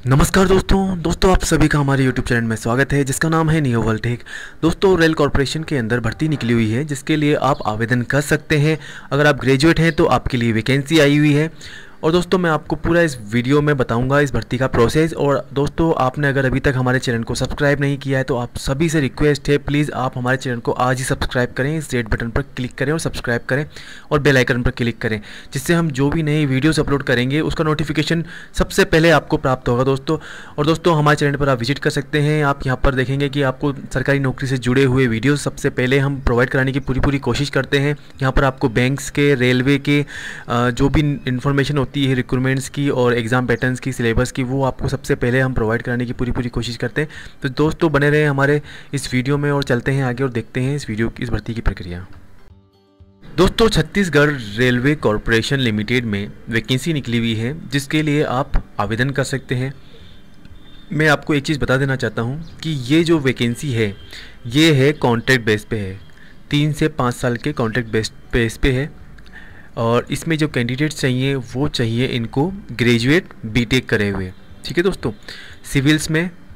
नमस्कार दोस्तों आप सभी का हमारे YouTube चैनल में स्वागत है जिसका नाम है नियो वोल्टेक। दोस्तों रेल कॉर्पोरेशन के अंदर भर्ती निकली हुई है जिसके लिए आप आवेदन कर सकते हैं। अगर आप ग्रेजुएट हैं तो आपके लिए वैकेंसी आई हुई है। और दोस्तों मैं आपको पूरा इस वीडियो में बताऊंगा इस भर्ती का प्रोसेस। और दोस्तों आपने अगर अभी तक हमारे चैनल को सब्सक्राइब नहीं किया है तो आप सभी से रिक्वेस्ट है, प्लीज़ आप हमारे चैनल को आज ही सब्सक्राइब करें, इस रेड बटन पर क्लिक करें और सब्सक्राइब करें और बेल आइकन पर क्लिक करें, जिससे हम जो भी नई वीडियोस अपलोड करेंगे उसका नोटिफिकेशन सबसे पहले आपको प्राप्त होगा दोस्तों। और दोस्तों हमारे चैनल पर आप विजिट कर सकते हैं। आप यहाँ पर देखेंगे कि आपको सरकारी नौकरी से जुड़े हुए वीडियोज़ सबसे पहले हम प्रोवाइड कराने की पूरी कोशिश करते हैं। यहाँ पर आपको बैंक्स के, रेलवे के जो भी इंफॉर्मेशन होती है रिक्रूटमेंट्स की और एग्ज़ाम पैटर्न्स की, सिलेबस की, वो आपको सबसे पहले हम प्रोवाइड कराने की पूरी कोशिश करते हैं। तो दोस्तों बने रहे हमारे इस वीडियो में और चलते हैं आगे और देखते हैं इस भर्ती की प्रक्रिया। दोस्तों छत्तीसगढ़ रेलवे कॉर्पोरेशन लिमिटेड में वैकेंसी निकली हुई है जिसके लिए आप आवेदन कर सकते हैं। मैं आपको एक चीज़ बता देना चाहता हूँ कि ये जो वैकेंसी है ये है कॉन्ट्रैक्ट बेस पे है, 3 से 5 साल के कॉन्ट्रैक्ट बेस पे है। और इसमें जो कैंडिडेट्स चाहिए वो चाहिए इनको ग्रेजुएट बीटेक करे हुए, ठीक है दोस्तों, सिविल्स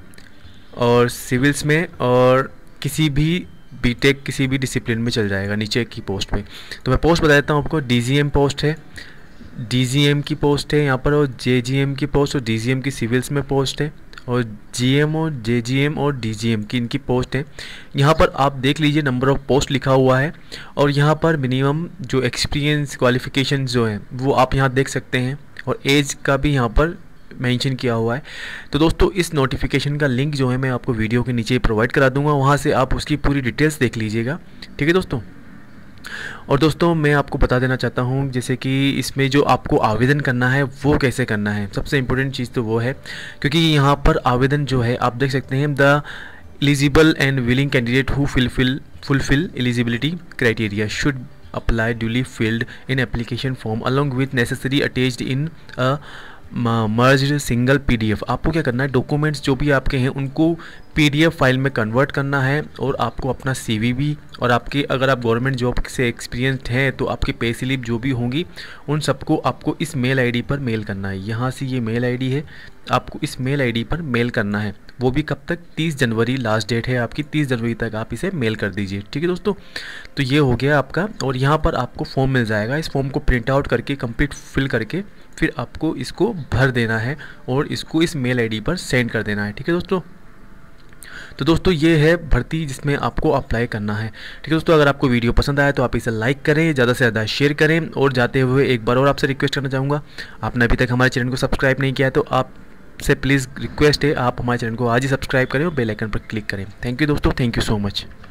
में और किसी भी बीटेक किसी भी डिसिप्लिन में चल जाएगा नीचे की पोस्ट पे। तो मैं पोस्ट बता देता हूँ आपको। डीजीएम पोस्ट है, डीजीएम की पोस्ट है यहाँ पर, और जेजीएम की पोस्ट और डीजीएम की सिविल्स में पोस्ट है, और जीएम और जेजीएम और डीजीएम की इनकी पोस्ट है। यहाँ पर आप देख लीजिए नंबर ऑफ़ पोस्ट लिखा हुआ है और यहाँ पर मिनिमम जो एक्सपीरियंस क्वालिफिकेशन जो है वो आप यहाँ देख सकते हैं, और एज का भी यहाँ पर मेंशन किया हुआ है। तो दोस्तों इस नोटिफिकेशन का लिंक जो है मैं आपको वीडियो के नीचे प्रोवाइड करा दूँगा, वहाँ से आप उसकी पूरी डिटेल्स देख लीजिएगा, ठीक है दोस्तों। और दोस्तों मैं आपको बता देना चाहता हूँ जैसे कि इसमें जो आपको आवेदन करना है वो कैसे करना है। सबसे इम्पोर्टेंट चीज़ तो वो है क्योंकि यहाँ पर आवेदन जो है आप देख सकते हैं, the eligible and willing candidate who fulfil eligibility criteria should apply duly filled in application form along with necessary attached in a merged single PDF. आपको क्या करना है, डॉक्यूमेंट्स जो भी आपके हैं उनको पीडीएफ फाइल में कन्वर्ट करना है, और आपको अपना सीवी भी, और आपके अगर आप गवर्नमेंट जॉब से एक्सपीरियंस्ड हैं तो आपकी पे स्लिप जो भी होंगी उन सबको आपको इस मेल आईडी पर मेल करना है। यहाँ से ये मेल आईडी है, आपको इस मेल आईडी पर मेल करना है। वो भी कब तक, 30 जनवरी लास्ट डेट है आपकी, 30 जनवरी तक आप इसे मेल कर दीजिए, ठीक है दोस्तों। तो ये हो गया आपका, और यहाँ पर आपको फॉर्म मिल जाएगा। इस फॉर्म को प्रिंट आउट करके कंप्लीट फिल करके फिर आपको इसको भर देना है और इसको इस मेल आईडी पर सेंड कर देना है, ठीक है दोस्तों। तो दोस्तों ये है भर्ती जिसमें आपको अप्लाई करना है, ठीक है दोस्तों। अगर आपको वीडियो पसंद आया तो आप इसे लाइक करें, ज़्यादा से ज़्यादा शेयर करें, और जाते हुए एक बार और आपसे रिक्वेस्ट करना चाहूँगा, आपने अभी तक हमारे चैनल को सब्सक्राइब नहीं किया है तो आपसे प्लीज़ रिक्वेस्ट है आप हमारे चैनल को आज ही सब्सक्राइब करें और बेल आइकन पर क्लिक करें। थैंक यू दोस्तों, थैंक यू सो मच।